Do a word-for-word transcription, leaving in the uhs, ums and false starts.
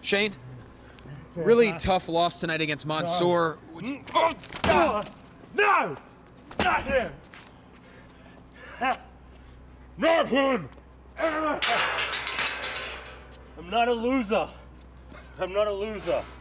Shane, really tough loss tonight against Mansoor. No! No! Not him! Not him! I'm not a loser. I'm not a loser.